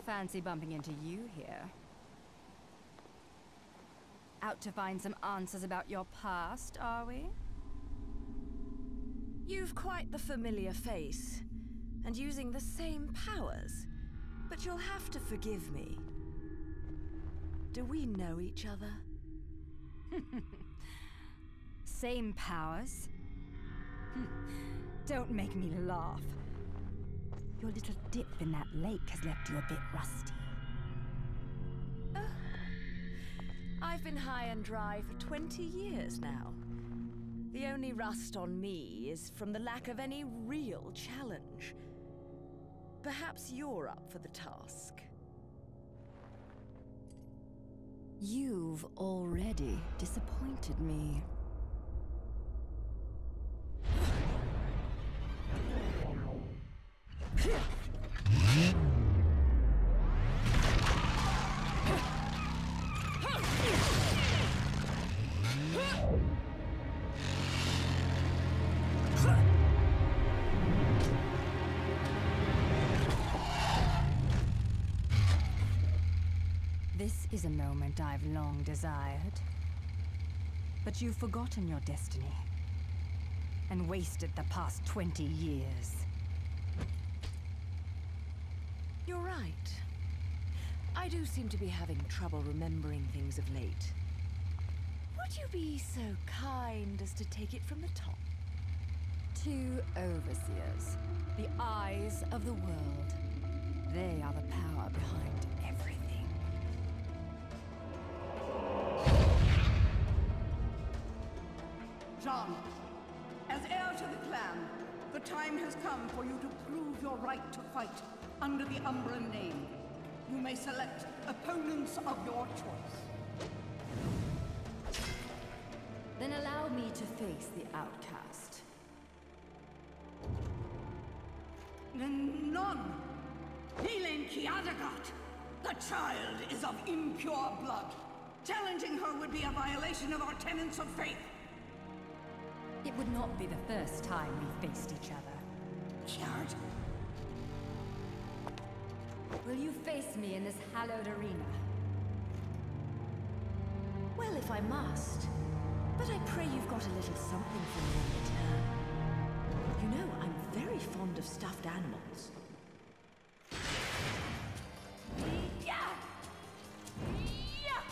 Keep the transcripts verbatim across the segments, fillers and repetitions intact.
fancy bumping into you here. Out to find some answers about your past, are we? You've quite the familiar face, and using the same powers. But you'll have to forgive me. Do we know each other? Same powers? Don't make me laugh. Your little dip in that lake has left you a bit rusty. Uh, I've been high and dry for twenty years now. The only rust on me is from the lack of any real challenge. Perhaps you're up for the task. You've already disappointed me. This is a moment I've long desired. But you've forgotten your destiny and wasted the past twenty years. You're right. I do seem to be having trouble remembering things of late. Would you be so kind as to take it from the top? Two overseers, the eyes of the world. They are the power behind everything. John, as heir to the clan, the time has come for you to prove your right to fight under the Umbran name. You may select opponents of your choice. Then allow me to face the outcast. None! Helen Kiadagat! The child is of impure blood. Challenging her would be a violation of our tenets of faith. It would not be the first time we faced each other. Kiard? Will you face me in this hallowed arena? Well, if I must. But I pray you've got a little something for me in return. You know, I'm very fond of stuffed animals. Yeah! Yeah!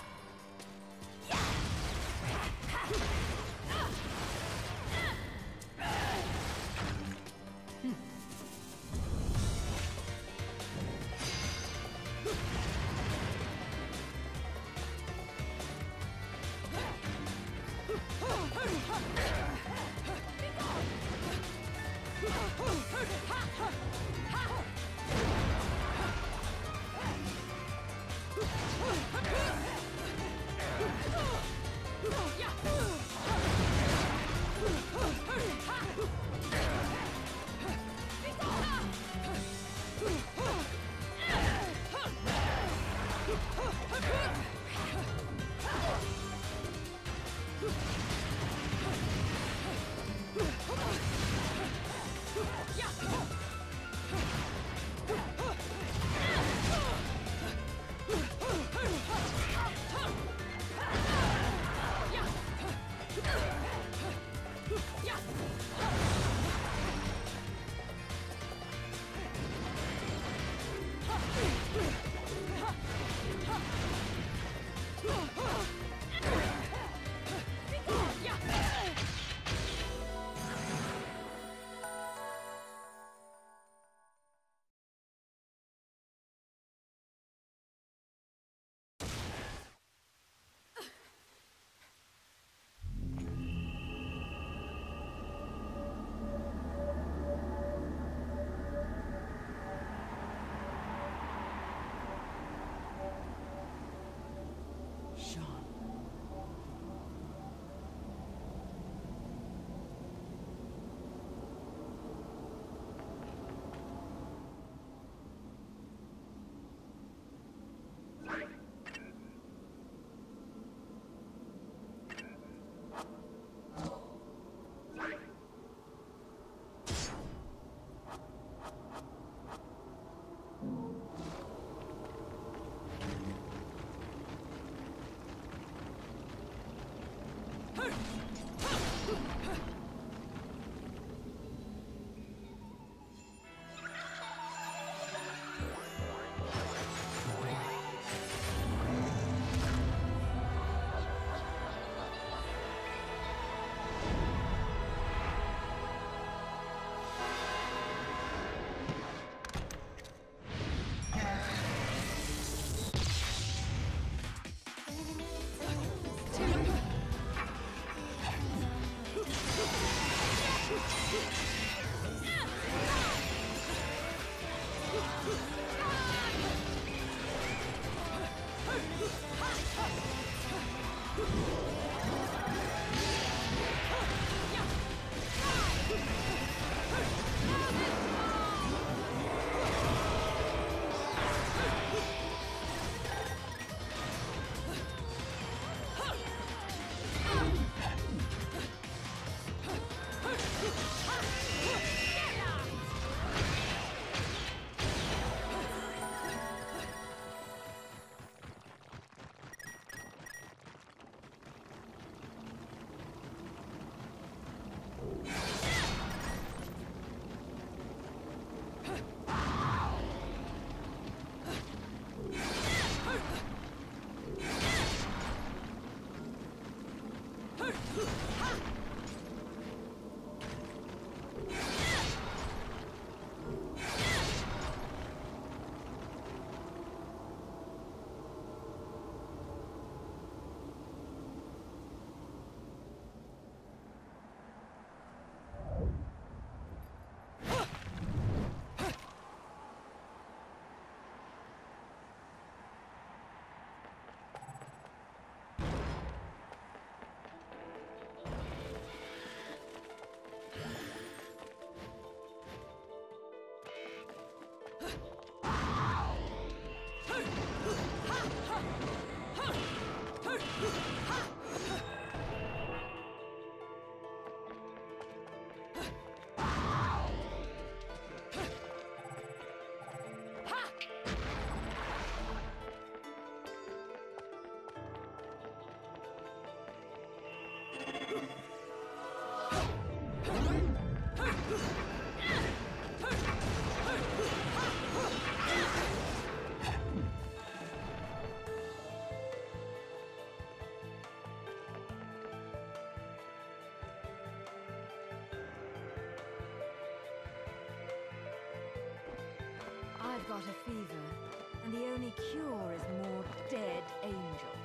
I've got a fever, and the only cure is more dead angels.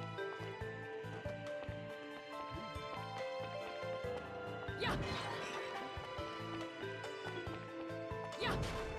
Yeah! Yeah!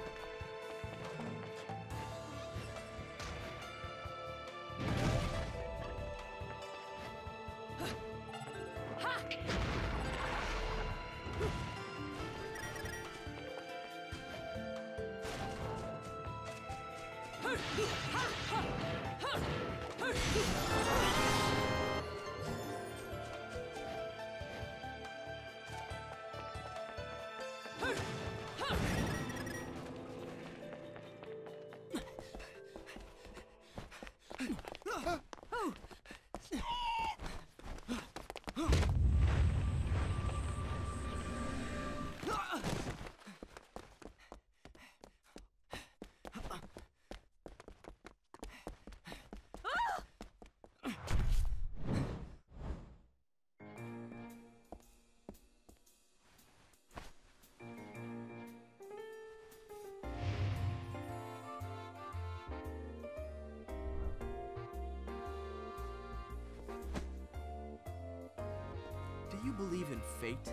Do you believe in fate?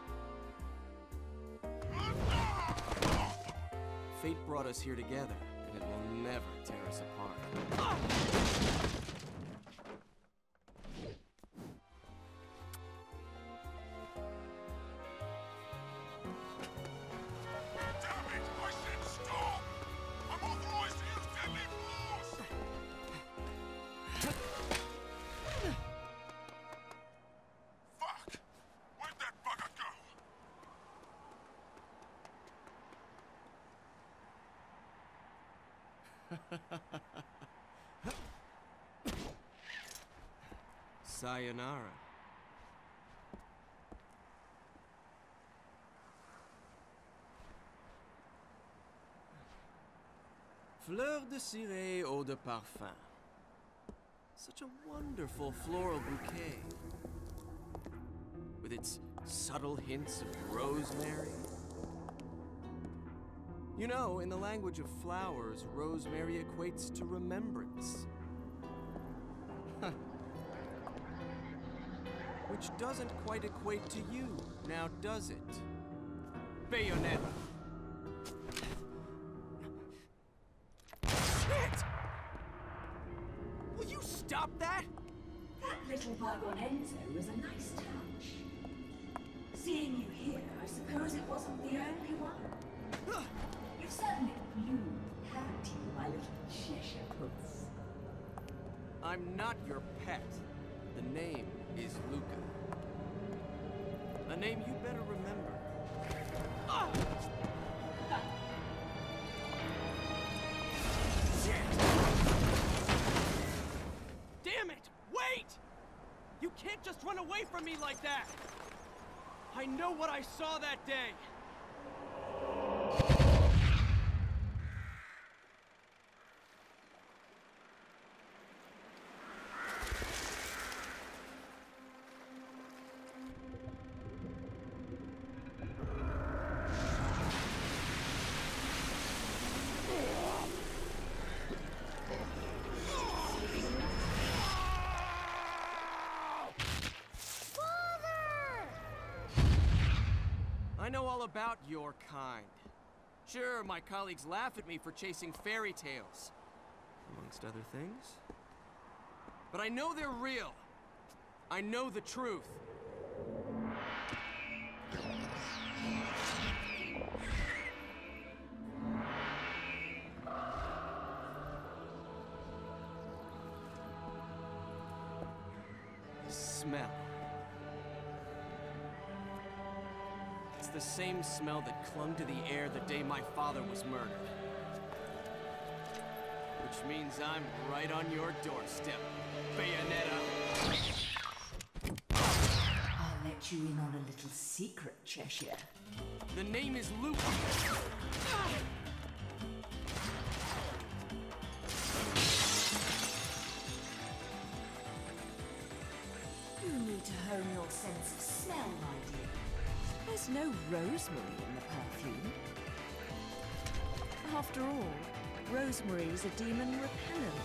Fate brought us here together, and it will never tear us apart. Sayonara. Fleur de ciré eau de parfum. Such a wonderful floral bouquet. With its subtle hints of rosemary. You know, in the language of flowers, rosemary equates to remembrance. Which doesn't quite equate to you, now does it? Bayonetta! Shit! Will you stop that? That little bug on Enzo was a nice touch. Seeing you here, I suppose it wasn't the only one. You've certainly bloomed, haven't you, my little Cheshire puss? I'm not your pet. The name is Luca. A name you better remember. Ah! Shit! Damn it! Wait! You can't just run away from me like that! I know what I saw that day! I know all about your kind. Sure, my colleagues laugh at me for chasing fairy tales, amongst other things. But I know they're real. I know the truth. The smell. It's the same smell that clung to the air the day my father was murdered. Which means I'm right on your doorstep, Bayonetta. I'll let you in on a little secret, Cheshire. The name is Luca. You need to hone your sense of smell, my dear. There's no rosemary in the perfume. After all, Rosemary's a demon repellent.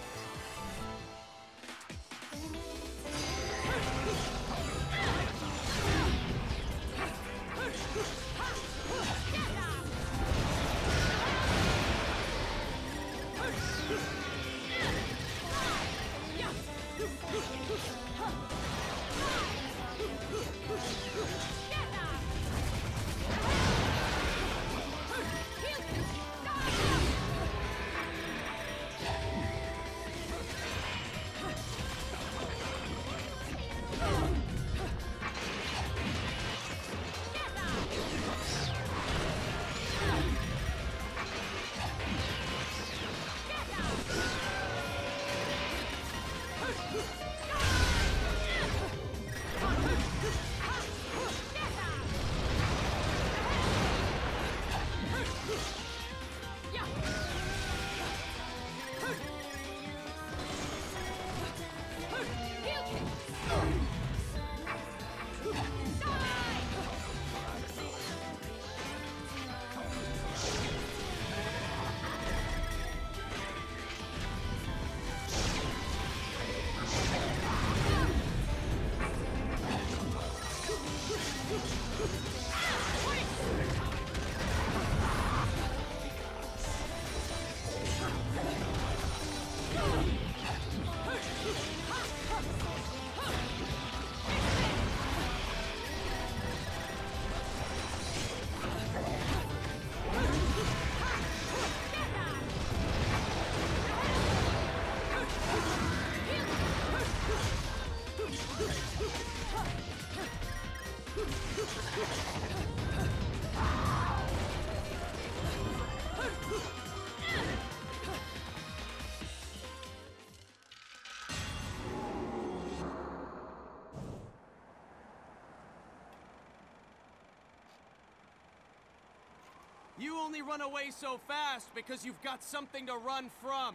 You only run away so fast because you've got something to run from.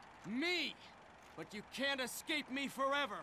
Me! But you can't escape me forever.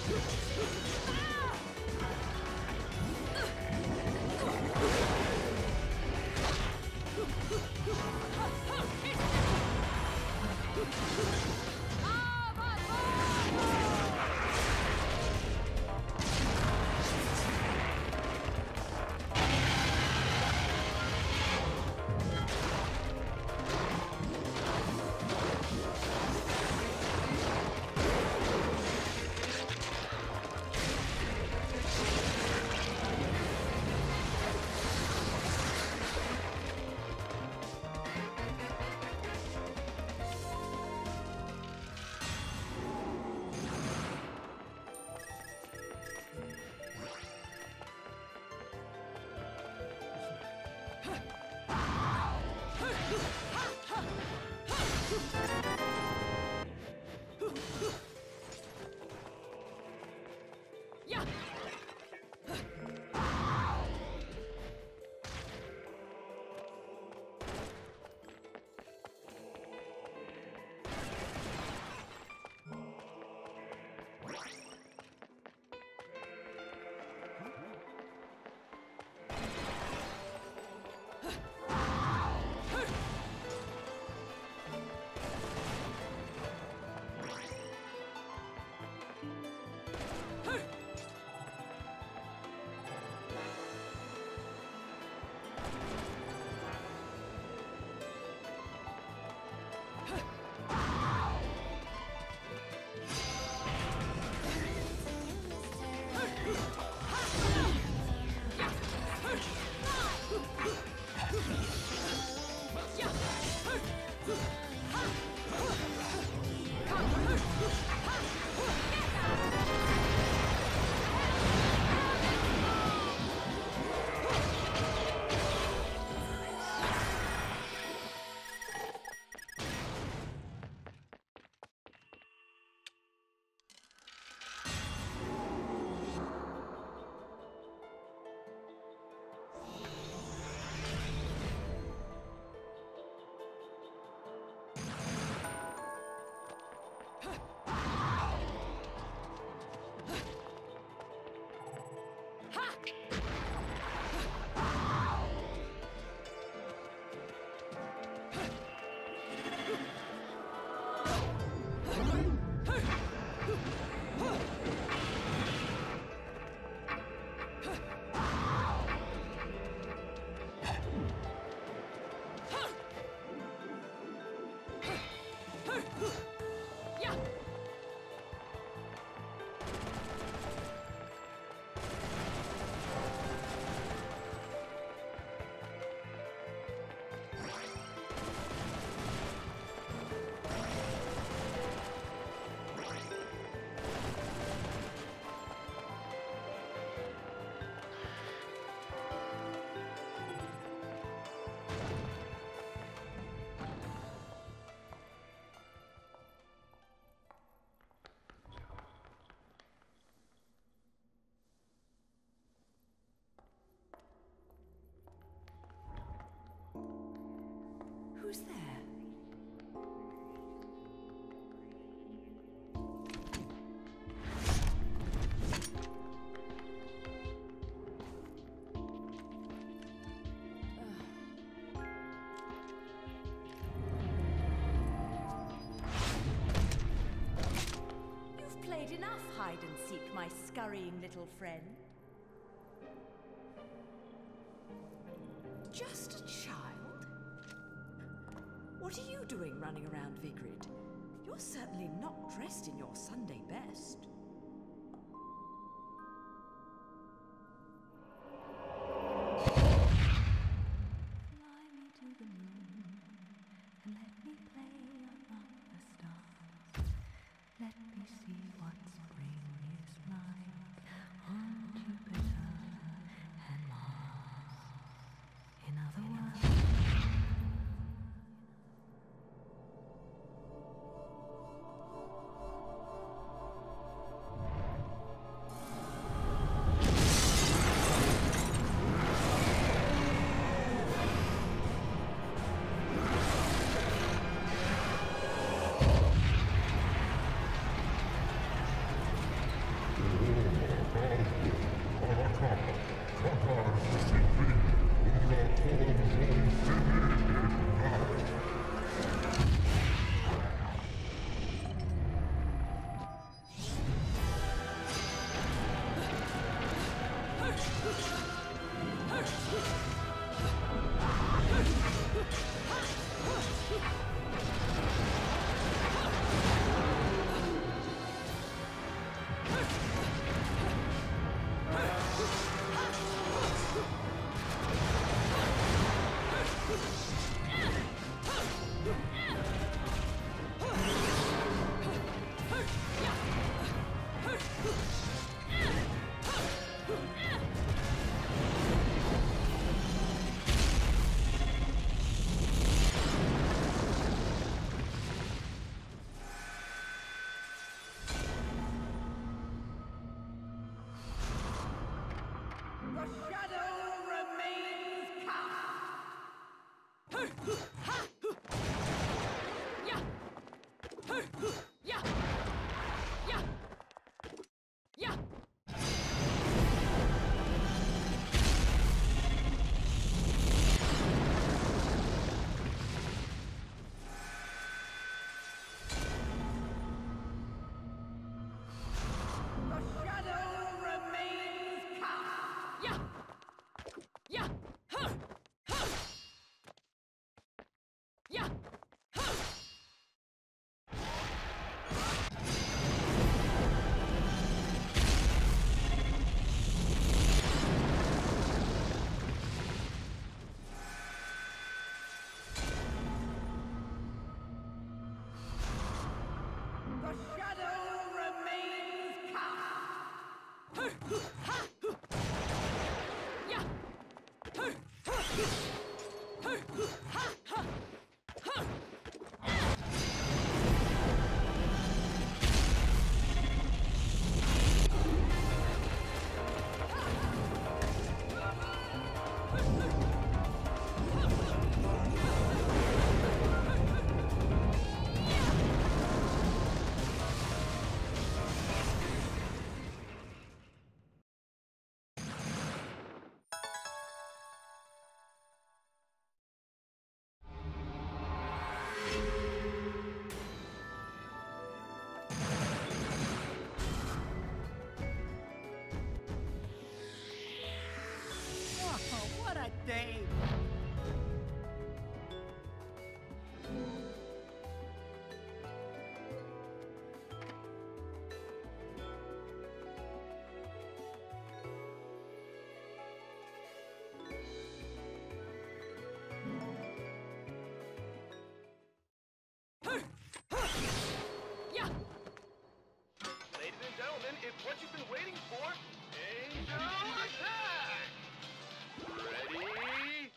Who's there? You've played enough hide and seek, my scurrying little friend. Just a child? What are you doing running around Vigrid? You're certainly not dressed in your Sunday best. Fly me to the moon and let me play among the stars. Let me see what spring is like on Jupiter and Mars. In other words, name. Ladies and gentlemen, it's what you've been waiting for. Angel attack! Ready?